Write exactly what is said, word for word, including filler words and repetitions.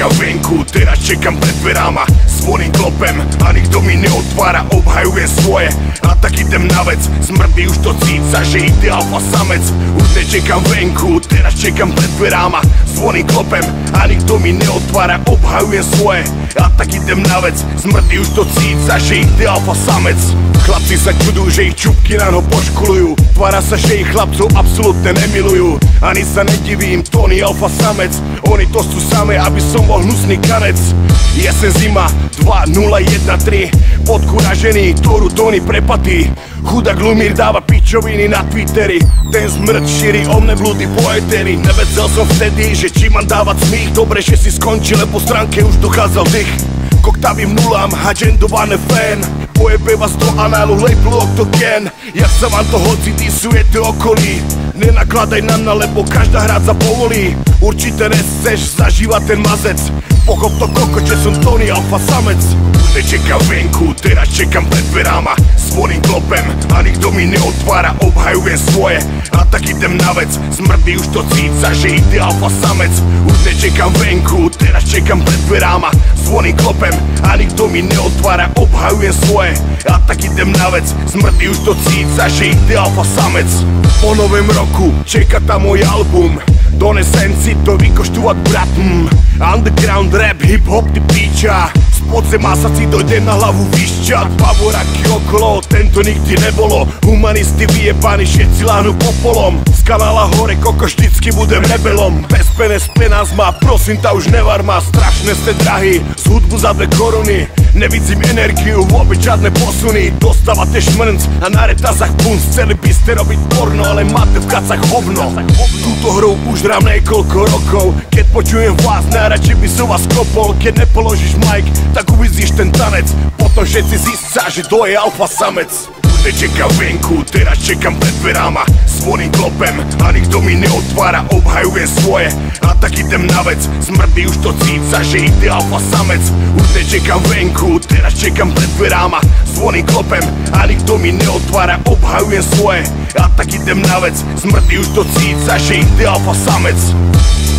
čakal venku, teraz čekam pred dverama. Zvony klopem a nikto mi neotvára, obhajujem svoje. A tak idem na vec, smrdí už to cíca, že ide alfa samec. Už nečekam venku, teraz čekam pred dverama. Zvony klopem a nikto mi neotvára, obhajujem svoje. A tak idem na vec, smrdí už to cíca, že ide alfa samec. Chlapci sa čudujú, že ich čupky ráno poškulujú. Tvára sa, že ich chlapcov absolútne nemilujú. Ani sa nedivím, Tony alfa samec. Oni to sú samé, aby som bol hnusný kanec. Jesen zima, dva nula jedna tri. Podkuražený, ktorú Tony prepatí. Chudák Lumír dáva pičoviny na Twitteri. Ten smrť šíri o mne blúdy po eteri. Nevedel som vtedy, že či mám dávať smích. Dobre, že si skončil, po stránke už dochádzal dých. Koktavým nulám, agendované fén. Pojebe vás do análu, labelu Octogen. Jak sa vám to hoci disujete okolí. Nenakladaj na mňa, lebo každá hráca povolí. Určite nechceš zažívať ten mazec. Pochop to koko, že som Tony alfa samec. Už nečekam venku, teraz čekam pred dverama. Zvony klopem a nikto mi neotvára, obhajujem svoje. A tak idem na vec, smrdí už to cíca, že ide alfa samec. Už nečekam venku, teraz čekam pred dverama. Zvony klopem a nikto mi neotvára, obhajujem svoje. A tak idem na vec, smrdí už to cíca, že ide alfa samec. Po novém roku čeká tam môj album. Donesem si to vykoštúvať brat, mm. Underground rap, hip hop, ty píča. Z podzemá sa si dojde na hlavu vyšťať. Pavoraky okolo, tento nikdy nebolo. Humanisti vyjebani, všetci láhnu popolom. Z kanála hore koko vždycky budem rebelom. Bez penes penás má, prosím ta už nevar ma. Strašné ste drahý, z hudbu za dve koruny. Nevidím energiu, vôbec žiadne posuny. Dostávate šmrnc a na retazách punc. Chceli by ste robiť porno, ale máte v kacach hovno. Túto hru už hrám niekoľko rokov. Keď počujem vás, najradšej by som vás kopol. Keď nepoložíš mic, tak uvidíš ten tanec. Potom všetci zistia, že to je alfa samec. Nečekam venku, teraz čekam pred dverama. Zvony klopem a nikto mi neotvára, obhajujem svoje. A tak idem na vec, smrdí už to cíca, že ide alfa samec. Už nečekam venku, teraz čekam pred dverama. Zvony klopem a nikto mi neotvára, obhajujem svoje. A tak idem na vec, smrdí už to cíca, že ide alfa samec.